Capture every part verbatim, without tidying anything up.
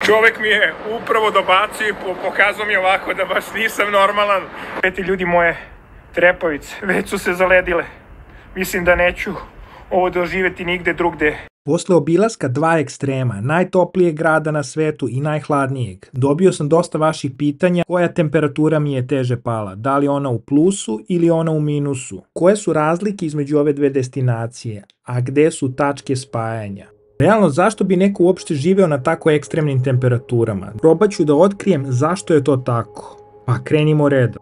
Čovek mi je upravo dobacio i pokazao mi ovako da baš nisam normalan. Peti ljudi moje trepavice već su se zaledile. Mislim da neću ovo doživjeti nigde drugde. Posle obilaska dva ekstrema, najtoplijeg grada na svetu i najhladnijeg, dobio sam dosta vaših pitanja koja temperatura mi je teže pala, da li ona u plusu ili ona u minusu, koje su razlike između ove dve destinacije, a gde su tačke spajanja. Realno, zašto bi neko uopšte živeo na tako ekstremnim temperaturama? Probat ću da otkrijem zašto je to tako. Pa krenimo redom.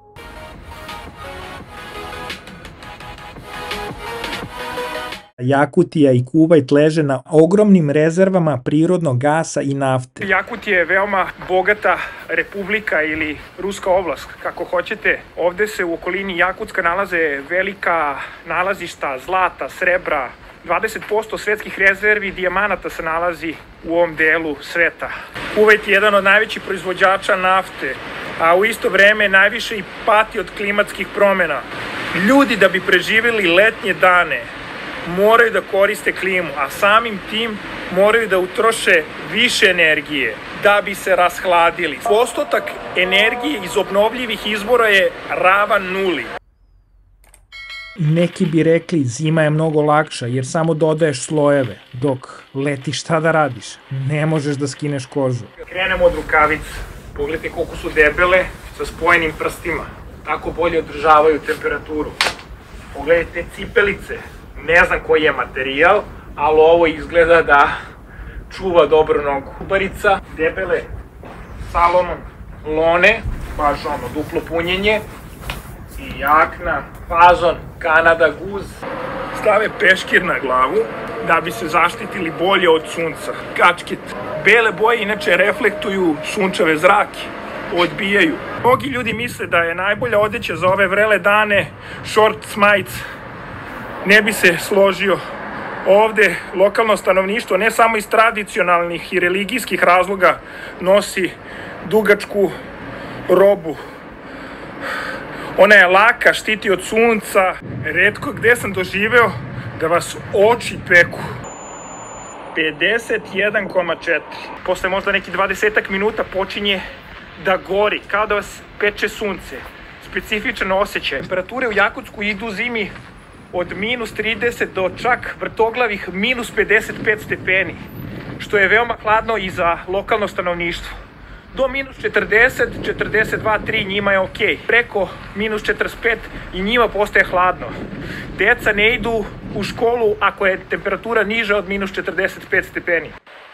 Jakutija i Kuvajt leže na ogromnim rezervama prirodnog gasa i nafte. Jakutija je veoma bogata republika ili ruska oblast, kako hoćete. Ovde se u okolini Jakutska nalaze velika nalazišta zlata, srebra, dvadeset posto svetskih rezervi dijamanata se nalazi u ovom delu sveta. Kuvajt je jedan od najvećih proizvođača nafte, a u isto vreme najviše i pati od klimatskih promjena. Ljudi da bi preživjeli letnje dane moraju da koriste klimu, a samim tim moraju da utroše više energije da bi se rashladili. Postotak energije iz obnovljivih izvora je ravan nuli. Neki bi rekli zima je mnogo lakša jer samo dodaješ slojeve, dok leti šta da radiš, ne možeš da skineš kožu. Krenemo od rukavica. Pogledajte koliko su debele sa spojenim prstima. Tako bolje održavaju temperaturu. Pogledajte cipelice. Ne znam koji je materijal, ali ovo izgleda da čuva dobro nogu. Kubarica, debele, Salomon, lone, baš ono duplo punjenje i jakna, fazon, Kanada guz. Stave peškir na glavu da bi se zaštitili bolje od sunca. Kačket. Bele boje inače reflektuju sunčeve zrake, odbijaju. Mnogi ljudi misle da je najbolja odeća za ove vrele dane short majica. Ne bi se složio. Ovde lokalno stanovništvo ne samo iz tradicionalnih i religijskih razloga nosi dugačku robu. Ona je laka, štiti od sunca. Retko gde sam doživeo da vas oči peku. pedeset jedan zarez četiri. Posle možda neki dvadesetak minuta počinje da gori, kao da vas peče sunce. Specifičan osjećaj. Temperature u Jakutsku idu zimi od minus trideset do čak vrtoglavih minus pedeset pet stepeni, što je veoma hladno i za lokalno stanovništvo. Do minus četrdeset, četrdeset dva, tri njima je ok. Preko minus četrdeset pet i njima postaje hladno. Deca ne idu u školu ako je temperatura niža od minus četrdeset pet stepeni.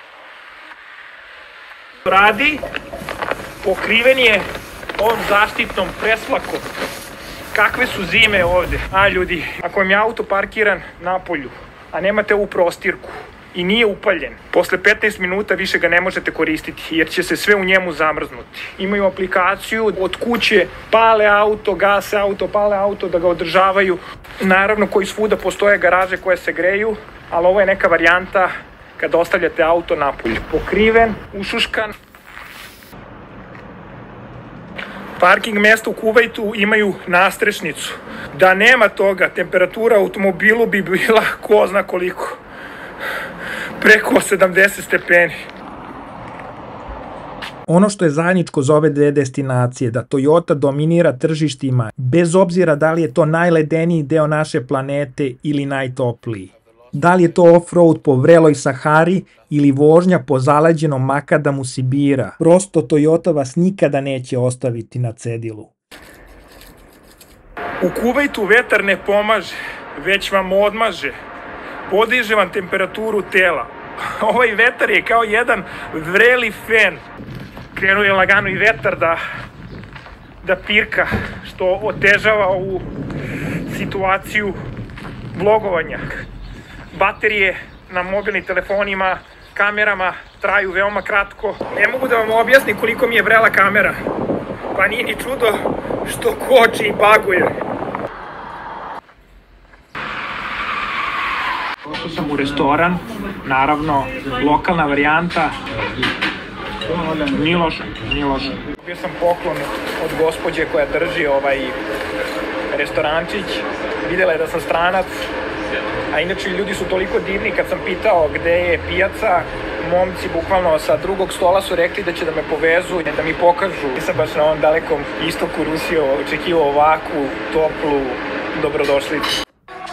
Radi, pokriven je ovom zaštitnom presvlakom. Kakve su zime ovde? A ljudi, ako vam je auto parkiran na polju, a nemate ovu prostirku i nije upaljen, posle petnaest minuta više ga ne možete koristiti jer će se sve u njemu zamrznuti. Imaju aplikaciju od kuće, pale auto, gase auto, pale auto da ga održavaju. Naravno, koji svuda postoje garaže koje se greju, ali ovo je neka varijanta kada ostavljate auto na polju. Pokriven, ušuškan. Parking mesta u Kuvajtu imaju nastrešnicu. Da nema toga, temperatura u automobilu bi bila ko zna koliko. Preko sedamdeset stepeni. Ono što je zajedničko za ove dve destinacije, da Toyota dominira tržištima, bez obzira da li je to najledeniji deo naše planete ili najtopliji. Da li je to off-road po vreloj Sahari ili vožnja po zaleđenom makadamu Sibira. Prosto Toyota vas nikada neće ostaviti na cedilu. U Kuvajtu vetar ne pomaže, već vam odmaže. Podiže vam temperaturu tela. Ovaj vetar je kao jedan vreli fen. Krenuo je lagano i vetar da, da pirka, što otežava ovu situaciju vlogovanja. Baterije na mobilnim telefonima, kamerama traju veoma kratko. Ne mogu da vam objasnim koliko mi je vrela kamera. Pa nije ni čudo što koči i baguje. Došao sam u restoran, naravno lokalna varijanta. Nije loša, nije loša. Bio sam poklon od gospođe koja drži ovaj restorančić. Vidjela je da sam stranac. A inače ljudi su toliko divni kad sam pitao gde je pijaca, momci bukvalno sa drugog stola su rekli da će da me povezu i da mi pokažu. Nisam baš na ovom dalekom istoku Rusije očekivao ovakvu, toplu dobrodošlicu.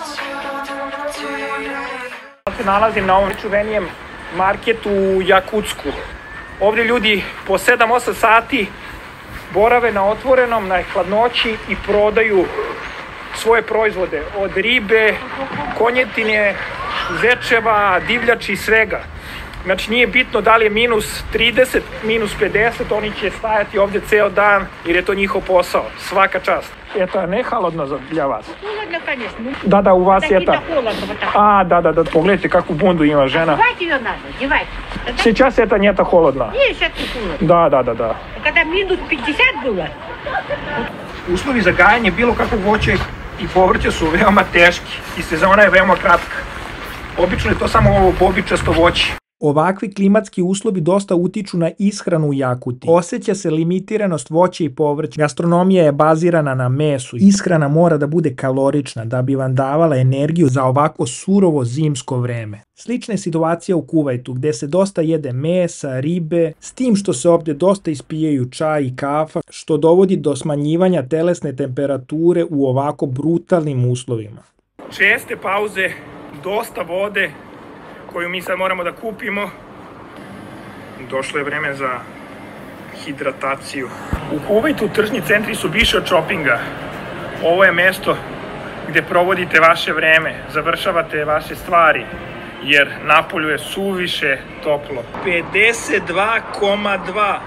Ja se nalazim na ovom čuvenijem marketu u Jakutsku. Ovdje ljudi po sedam osam sati borave na otvorenom, na hladnoći i prodaju svoje proizvode. Od ribe, konjetine, zečeva, divljači i svega. Znači nije bitno da li je minus trideset, minus pedeset, oni će stajati ovdje ceo dan jer je to njihov posao. Svaka čast. Je to ne halodno za vas? Холодно, конечно. Da, da, u vas je ta... холодно вот так. A, da, da, da, pogledajte kakvu bundu ima žena. Одевать ее надо, одевать. Сейчас это не так холодно. Не, сейчас не холодно. Da, da, da, da. Когда минус пятьдесят было, Uslovi za gajanje bilo kakvog voća i povrća su veoma teški i sezona je veoma kratka. Obično je to samo ovo bobičasto voće. Ovakvi klimatski uslovi dosta utiču na ishranu u Jakuti. Osjeća se limitiranost voća i povrća. Gastronomija je bazirana na mesu. Ishrana mora da bude kalorična da bi vam davala energiju za ovako surovo zimsko vreme. Slična je situacija u Kuvajtu gdje se dosta jede mesa, ribe, s tim što se ovdje dosta ispijaju čaj i kafa, što dovodi do smanjivanja telesne temperature u ovako brutalnim uslovima. Česte pauze, dosta vode koju mi sad moramo da kupimo. Došlo je vreme za hidrataciju. U Kuvajtu tržni centri su više od šopinga. Ovo je mesto gdje provodite vaše vreme, završavate vaše stvari, jer napolju je suviše toplo. pedeset dva zarez dva.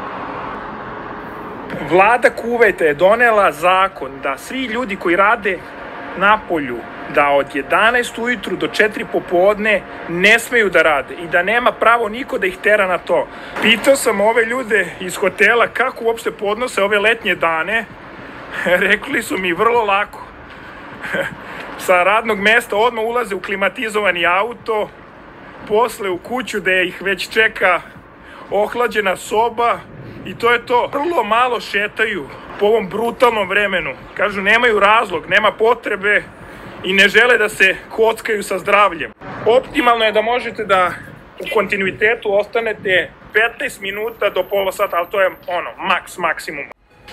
Vlada Kuvajta je donela zakon da svi ljudi koji rade napolju, da od jedanaest ujutru do četiri popodne ne smeju da rade i da nema pravo niko da ih tera na to. Pitao sam ove ljude iz hotela kako uopšte podnose ove letnje dane. Rekli su mi vrlo lako. Sa radnog mesta odmah ulaze u klimatizovani auto, posle u kuću gde ih već čeka ohlađena soba i to je to. Vrlo malo šetaju po ovom brutalnom vremenu. Kažu nemaju razlog, nema potrebe i ne žele da se kockaju sa zdravljem. Optimalno je da možete da u kontinuitetu ostanete petnaest minuta do pola sata, ali to je ono, maks, maksimum.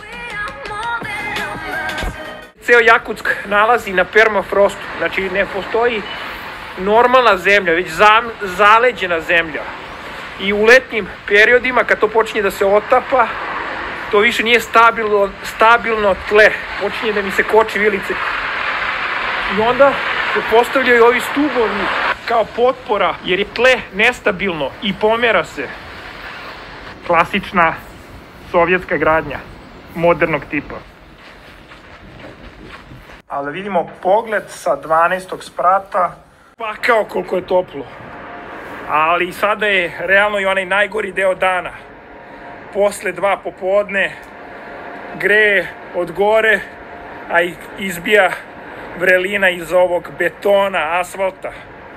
Ceo Jakutsk nalazi na permafrostu, znači ne postoji normalna zemlja, već zaleđena zemlja. I u letnjim periodima, kad to počinje da se otapa, to više nije stabilno, stabilno tle, počinje da mi se koči vilice. I onda se postavljaju ovi stubovi kao potpora, jer je tle nestabilno i pomera se. Klasična sovjetska gradnja, modernog tipa. Ali vidimo pogled sa dvanaestog sprata, pa kao koliko je toplo. Ali sada je realno i onaj najgori deo dana. Posle dva popodne greje od gore, a izbija vrelina iz ovog betona, asfalta.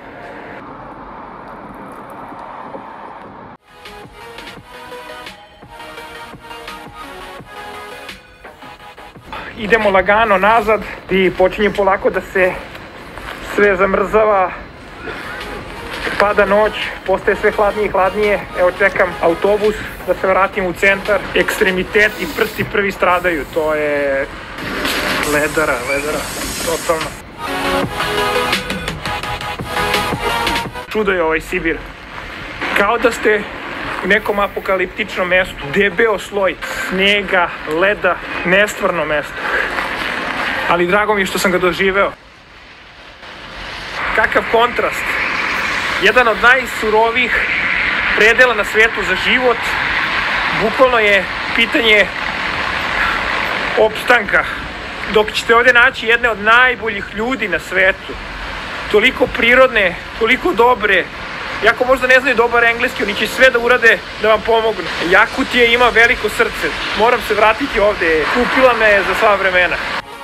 Idemo lagano nazad i počinje polako da se sve zamrzava. Pada noć, postaje sve hladnije i hladnije. Evo čekam autobus da se vratim u centar. Ekstremitet i prsti prvi stradaju. To je ledara, ledara, totalno. Čudo je ovaj Sibir. Kao da ste u nekom apokaliptičnom mestu. Debeo sloj snega, leda, nestvarno mesto. Ali drago mi je što sam ga doživeo. Kakav kontrast. Jedan od najsurovijih predela na svijetu za život. Bukvalno je pitanje opstanka. Dok ćete ovdje naći jedne od najboljih ljudi na svijetu. Toliko prirodne, toliko dobre. Iako možda ne znaju dobar engleski, oni će sve da urade da vam pomognu. Jakutija ima veliko srce. Moram se vratiti ovdje. Kupila me je za sva vremena.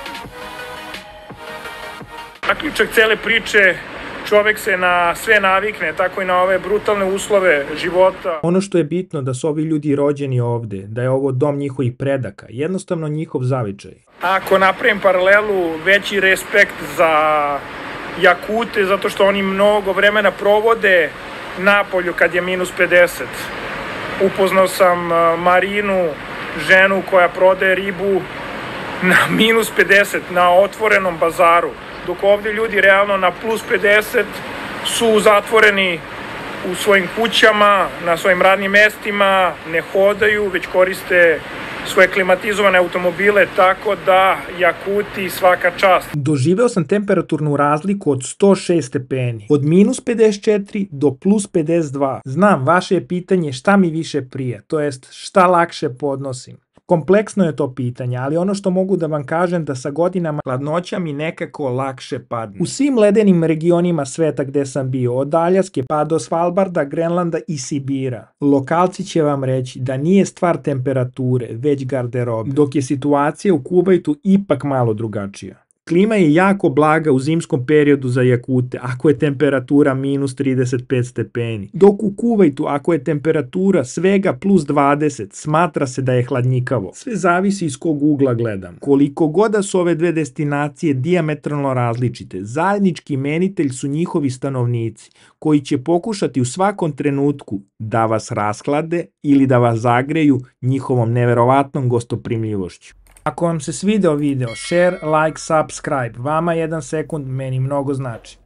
Zaključak cele priče, čovek se na sve navikne, tako i na ove brutalne uslove života. Ono što je bitno da su ovi ljudi rođeni ovde, da je ovo dom njihovih predaka, jednostavno njihov zavičaj. Ako napravim paralelu, veći respekt za Jakute, zato što oni mnogo vremena provode Napolju kad je minus pedeset. Upoznao sam Marinu, ženu koja prodaje ribu na minus pedeset na otvorenom bazaru, dok ovdje ljudi realno na plus pedeset su zatvoreni u svojim kućama, na svojim radnim mestima, ne hodaju, već koriste svoje klimatizovane automobile, tako da Jakuti svaka čast. Doživeo sam temperaturnu razliku od sto šest stepeni, od minus pedeset četiri do plus pedeset dva. Znam, vaše je pitanje šta mi više prija, to jest šta lakše podnosim. Kompleksno je to pitanje, ali ono što mogu da vam kažem da sa godinama hladnoća mi nekako lakše padne. U svim ledenim regionima sveta gde sam bio, od Aljaske pa do Svalbarda, Grenlanda i Sibira, lokalci će vam reći da nije stvar temperature, već garderobe, dok je situacija u Kuvajtu ipak malo drugačija. Klima je jako blaga u zimskom periodu za Jakute, ako je temperatura minus trideset pet stepeni, dok u Kuvajtu ako je temperatura svega plus dvadeset, smatra se da je hladnjikavo. Sve zavisi iz kog ugla gledam. Koliko god da su ove dve destinacije dijametralno različite, zajednički imenitelj su njihovi stanovnici, koji će pokušati u svakom trenutku da vas rashlade ili da vas zagreju njihovom neverovatnom gostoprimljivošću. Ako vam se svideo video, share, like, subscribe. Vama jedan sekund, meni mnogo znači.